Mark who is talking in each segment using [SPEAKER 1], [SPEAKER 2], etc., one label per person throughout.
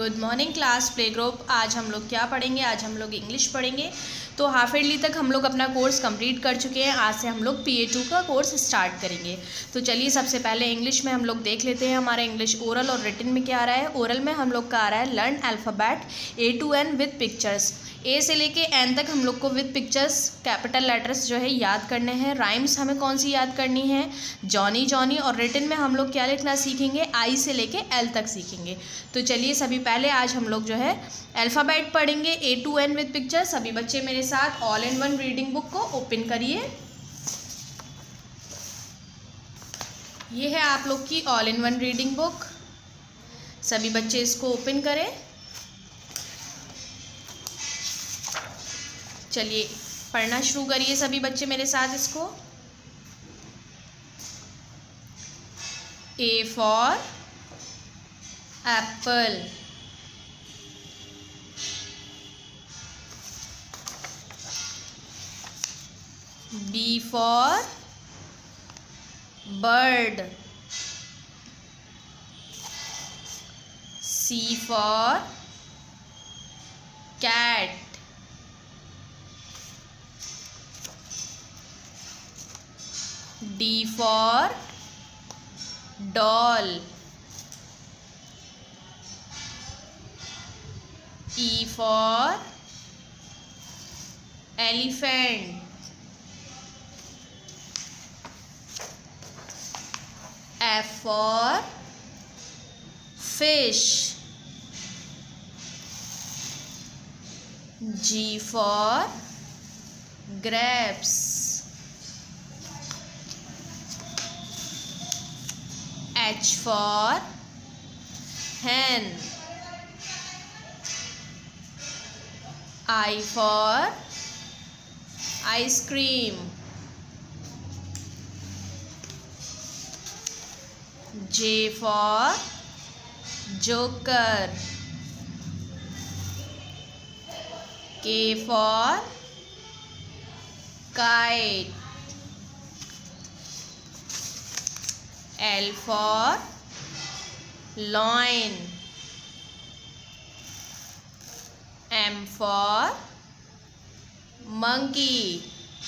[SPEAKER 1] Good morning class play group. आज हम लोग क्या पढ़ेंगे? आज हम लोग इंग्लिश पढ़ेंगे। तो हाफ ईयरली तक हम लोग अपना कोर्स कंप्लीट कर चुके हैं। आज से हम लोग PA2 का कोर्स स्टार्ट करेंगे। तो चलिए सबसे पहले इंग्लिश में हम लोग देख लेते हैं हमारा इंग्लिश ओरल और रिटन में क्या आ रहा है। ओरल में हम लोग का आ रहा है learn alphabet A to N with pictures. A से लेके एन तक हम लोग को विद पिक्चर्स कैपिटल लेटर्स जो है याद करने हैं। राइम्स हमें कौन सी याद करनी है? Johnny Johnny. और रिटन में हम लोग क्या लिखना सीखेंगे? आई से लेके एल तक सीखेंगे। तो चलिए सभी पहले आज हम लोग जो है अल्फ़ाबेट पढ़ेंगे A to N with picture. सभी बच्चे मेरे साथ all in one reading book को ओपन करिए। ये है आप लोग की all in one reading book. सभी बच्चे इसको ओपन करें। चलिए पढ़ना शुरू करिए सभी बच्चे मेरे साथ इसको। A for apple, B for bird, C for cat, D for doll, E for elephant, F for fish, G for grapes, H for hen, I for ice cream, J for joker, K for kite, L for lion, M for monkey,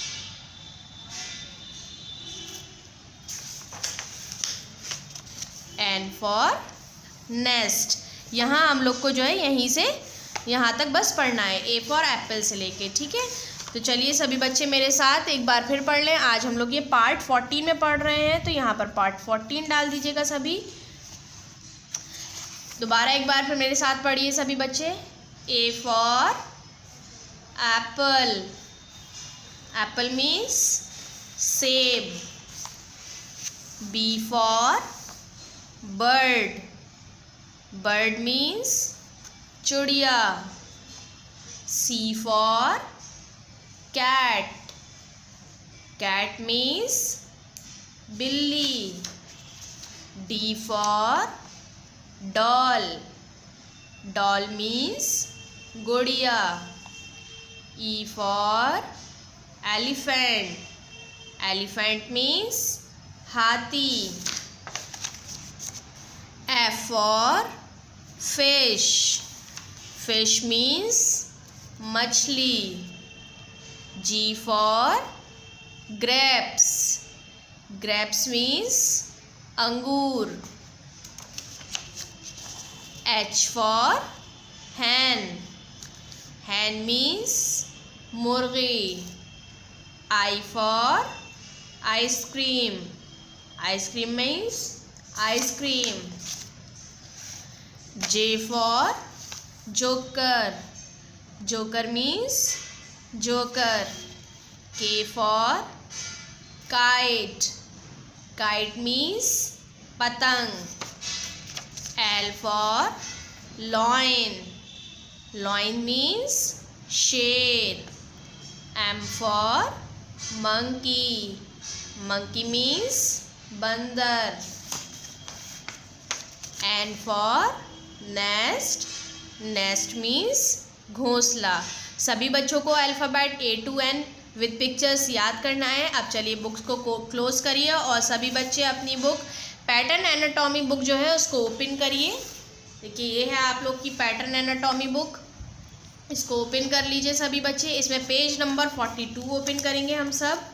[SPEAKER 1] N for nest। यहाँ हम लोग को जो है यहीं से यहाँ तक बस पढ़ना है, A for apple से लेके। ठीक है, तो चलिए सभी बच्चे मेरे साथ एक बार फिर पढ़ लें। आज हम लोग ये पार्ट 14 में पढ़ रहे हैं, तो यहाँ पर पार्ट 14 डाल दीजिएगा सभी। दोबारा एक बार फिर मेरे साथ पढ़िए सभी बच्चे। A for apple, apple means सेब। B for bird, bird means चिड़िया। C for cat, cat means बिल्ली। D for doll, doll means गुड़िया। E for elephant, elephant means हाथी। F for fish, fish means मछली। G for grapes, grapes means अंगूर। H for hen, hen means मुर्गी। I for ice cream, ice cream means ice cream। J for joker, joker means joker। K for kite, kite means पतंग। L for lion, lion means शेर। M for monkey, monkey means बंदर। N for nest, nest means घोंसला। सभी बच्चों को alphabet A to N with pictures याद करना है। अब चलिए बुक्स को क्लोज करिए और सभी बच्चे अपनी बुक पैटर्न एनाटॉमी बुक जो है उसको ओपन करिए। देखिए ये है आप लोग की पैटर्न एनाटॉमी बुक। इसको ओपन कर लीजिए सभी बच्चे। इसमें पेज नंबर 42 ओपन करेंगे हम सब।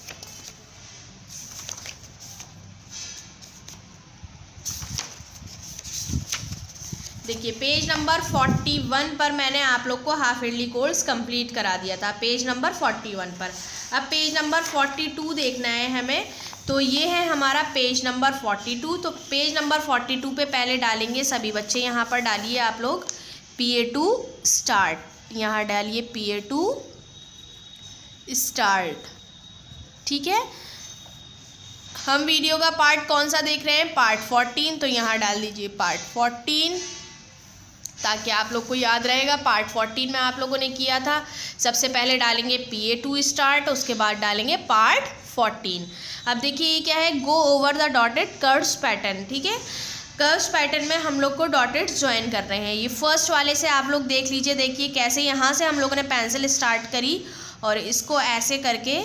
[SPEAKER 1] देखिए पेज नंबर 41 पर मैंने आप लोग को हाफ ईयरली कोर्स कंप्लीट करा दिया था, पेज नंबर 41 पर। अब पेज नंबर 42 देखना है हमें, तो ये है हमारा पेज नंबर 42। तो पेज नंबर 42 पे पहले डालेंगे सभी बच्चे, यहाँ पर डालिए आप लोग PA2 स्टार्ट, यहाँ डालिए PA2 स्टार्ट। ठीक है, हम वीडियो का पार्ट कौन सा देख रहे हैं, पार्ट 14, तो यहाँ डाल दीजिए पार्ट 14 ताकि आप लोग को याद रहेगा। पार्ट 14 में आप लोगों ने किया था। सबसे पहले डालेंगे PA2 स्टार्ट, उसके बाद डालेंगे पार्ट 14। अब देखिए ये क्या है, go over the dotted curves pattern. ठीक है, कर्व्स पैटर्न में हम लोग को डॉटेड ज्वाइन कर रहे हैं। ये फर्स्ट वाले से आप लोग देख लीजिए। देखिए कैसे यहाँ से हम लोगों ने पेंसिल स्टार्ट करी और इसको ऐसे करके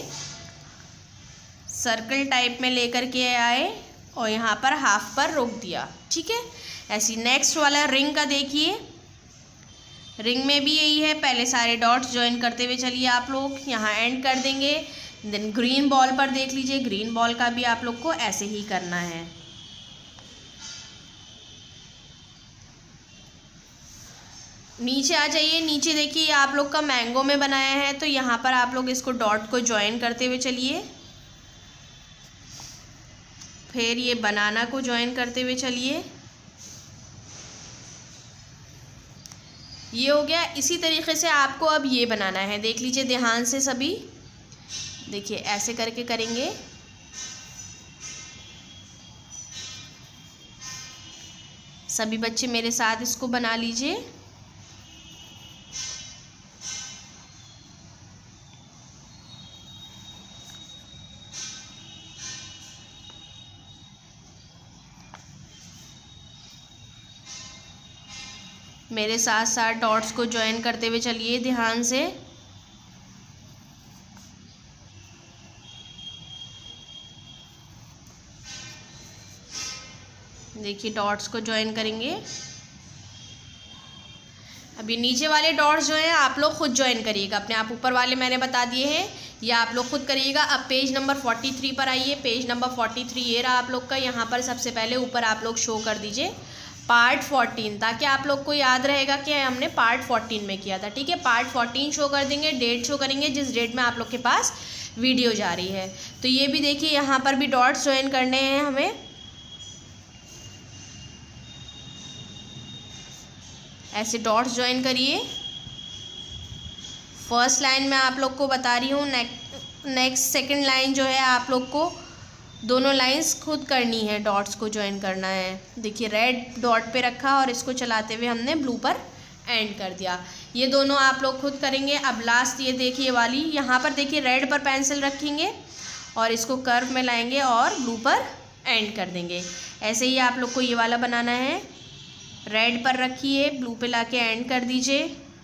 [SPEAKER 1] सर्कल टाइप में लेकर के आए और यहाँ पर हाफ पर रोक दिया। ठीक है, ऐसी नेक्स्ट वाला रिंग का देखिए, रिंग में भी यही है। पहले सारे डॉट्स ज्वाइन करते हुए चलिए आप लोग, यहाँ एंड कर देंगे। देन ग्रीन बॉल पर देख लीजिए, ग्रीन बॉल का भी आप लोग को ऐसे ही करना है। नीचे आ जाइए, नीचे देखिए आप लोग का मैंगो में बनाया है, तो यहाँ पर आप लोग इसको डॉट को ज्वाइन करते हुए चलिए। फिर ये बनाना को ज्वाइन करते हुए चलिए। ये हो गया। इसी तरीके से आपको अब ये बनाना है, देख लीजिए ध्यान से सभी। देखिए ऐसे करके करेंगे। सभी बच्चे मेरे साथ इसको बना लीजिए। मेरे साथ साथ डॉट्स को ज्वाइन करते हुए चलिए ध्यान से। देखिए डॉट्स को ज्वाइन करेंगे। अभी नीचे वाले डॉट्स जो हैं आप लोग खुद ज्वाइन करिएगा, अपने आप ऊपर वाले मैंने बता दिए हैं, ये आप लोग खुद करिएगा। अब पेज नंबर 43 पर आइए। पेज नंबर 43 ये रहा आप लोग का। यहाँ पर सबसे पहले ऊपर आप लोग शो कर दीजिए पार्ट 14, ताकि आप लोग को याद रहेगा कि हमने पार्ट 14 में किया था। ठीक है, पार्ट 14 शो कर देंगे, डेट शो करेंगे जिस डेट में आप लोग के पास वीडियो जा रही है। तो ये भी देखिए यहाँ पर भी डॉट्स ज्वाइन करने हैं हमें। ऐसे डॉट्स ज्वाइन करिए। फर्स्ट लाइन में आप लोग को बता रही हूँ, नेक्स्ट सेकंड लाइन जो है आप लोग को दोनों लाइंस खुद करनी है, डॉट्स को ज्वाइन करना है। देखिए रेड डॉट पे रखा और इसको चलाते हुए हमने ब्लू पर एंड कर दिया। ये दोनों आप लोग खुद करेंगे। अब लास्ट ये देखिए वाली, यहाँ पर देखिए रेड पर पेंसिल रखेंगे और इसको कर्व में लाएंगे और ब्लू पर एंड कर देंगे। ऐसे ही आप लोग को ये वाला बनाना है। रेड पर रखिए, ब्लू पे लाके एंड कर दीजिए।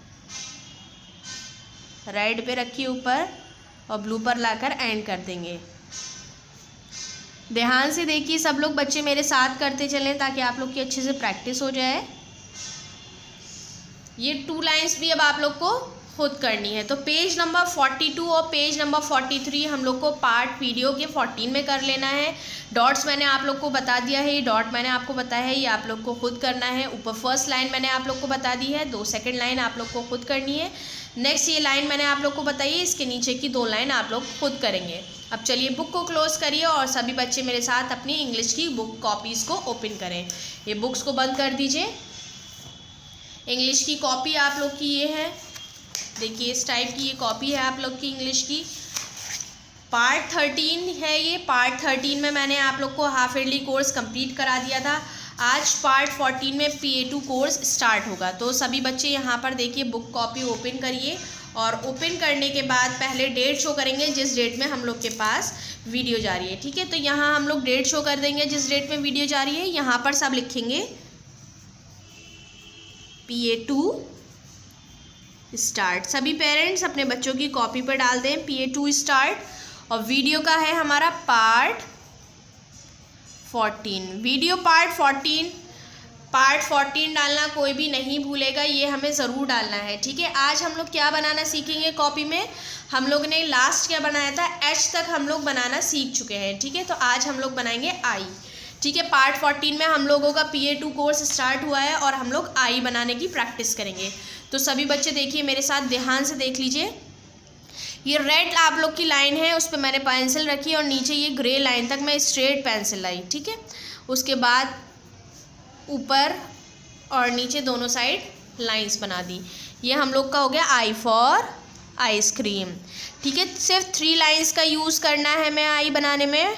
[SPEAKER 1] रेड पे रखिए ऊपर और ब्लू पर लाकर एंड कर देंगे। ध्यान से देखिए सब लोग बच्चे मेरे साथ करते चलें ताकि आप लोग की अच्छे से प्रैक्टिस हो जाए। ये 2 लाइंस भी अब आप लोग को खुद करनी है। तो पेज नंबर 42 और पेज नंबर 43 हम लोग को पार्ट वीडियो के 14 में कर लेना है। डॉट्स मैंने आप लोग को बता दिया है, ये डॉट मैंने आपको बताया है, ये आप लोग को खुद करना है। ऊपर फर्स्ट लाइन मैंने आप लोग को बता दी है, 2 सेकंड लाइन आप लोग को खुद करनी है। नेक्स्ट ये लाइन मैंने आप लोग को बताई है, इसके नीचे की 2 लाइन आप लोग खुद करेंगे। अब चलिए बुक को क्लोज करिए और सभी बच्चे मेरे साथ अपनी इंग्लिश की बुक कॉपीज़ को ओपन करें। ये बुक्स को बंद कर दीजिए। इंग्लिश की कॉपी आप लोग की ये है, देखिए इस टाइप की ये कॉपी है आप लोग की इंग्लिश की। पार्ट 13 है ये। पार्ट 13 में मैंने आप लोग को हाफ ईयरली कोर्स कंप्लीट करा दिया था। आज पार्ट 14 में PA2 कोर्स स्टार्ट होगा। तो सभी बच्चे यहाँ पर देखिए बुक कॉपी ओपन करिए और ओपन करने के बाद पहले डेट शो करेंगे जिस डेट में हम लोग के पास वीडियो जा रही है। ठीक है, तो यहाँ हम लोग डेट शो कर देंगे जिस डेट में वीडियो जा रही है। यहाँ पर सब लिखेंगे PA2 स्टार्ट। सभी पेरेंट्स अपने बच्चों की कॉपी पर डाल दें PA2 स्टार्ट। और वीडियो का है हमारा पार्ट 14। वीडियो पार्ट 14 पार्ट 14 डालना कोई भी नहीं भूलेगा, ये हमें ज़रूर डालना है, ठीक है। आज हम लोग क्या बनाना सीखेंगे कॉपी में, हम लोग ने लास्ट क्या बनाया था, एच तक हम लोग बनाना सीख चुके हैं, ठीक है। तो आज हम लोग बनाएंगे आई, ठीक है। पार्ट 14 में हम लोगों का PA2 कोर्स स्टार्ट हुआ है और हम लोग आई बनाने की प्रैक्टिस करेंगे। तो सभी बच्चे देखिए मेरे साथ, ध्यान से देख लीजिए। ये रेड आप लोग की लाइन है, उस पर मैंने पेंसिल रखी और नीचे ये ग्रे लाइन तक मैं स्ट्रेट पेंसिल लाई, ठीक है। उसके बाद ऊपर और नीचे दोनों साइड लाइंस बना दी। ये हम लोग का हो गया आई फॉर आइसक्रीम, ठीक है। सिर्फ 3 लाइंस का यूज़ करना है मैं आई बनाने में,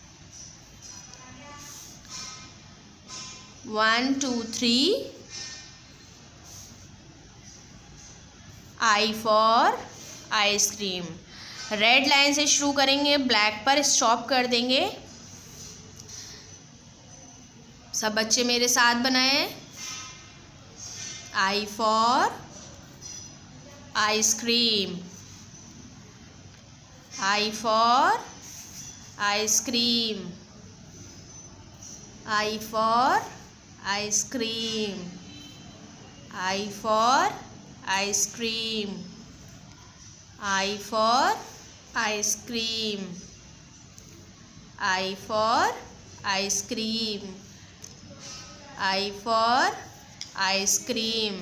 [SPEAKER 1] 1 2 3 I for ice cream. Red line से शुरू करेंगे, ब्लैक पर स्टॉप कर देंगे। सब बच्चे मेरे साथ बनाएं, I for ice cream, I for ice cream, I for ice cream, I for ice cream, I for ice cream, I for ice cream, I for ice cream,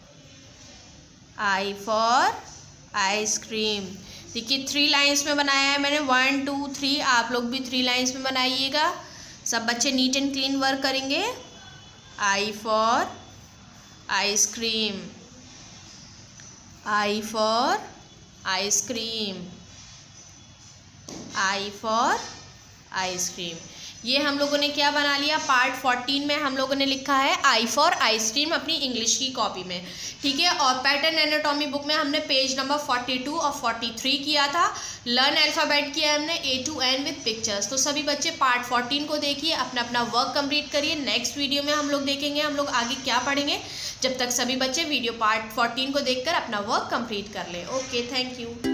[SPEAKER 1] I for ice cream. देखिए 3 लाइंस में बनाया है मैंने, 1 2 3, आप लोग भी 3 लाइंस में बनाइएगा। सब बच्चे नीट एंड क्लीन वर्क करेंगे। I for ice cream, I for ice cream, I for ice cream. ये हम लोगों ने क्या बना लिया, पार्ट 14 में हम लोगों ने लिखा है आई फॉर आइसक्रीम अपनी इंग्लिश की कॉपी में, ठीक है। और पैटर्न एनाटॉमी बुक में हमने पेज नंबर 42 और 43 किया था। लर्न अल्फ़ाबेट किया हमने A to N with pictures. तो सभी बच्चे पार्ट 14 को देखिए, अपना अपना वर्क कंप्लीट करिए। नेक्स्ट वीडियो में हम लोग देखेंगे हम लोग आगे क्या पढ़ेंगे। जब तक सभी बच्चे वीडियो पार्ट 14 को देखकर अपना वर्क कंप्लीट कर ले। Okay, thank you.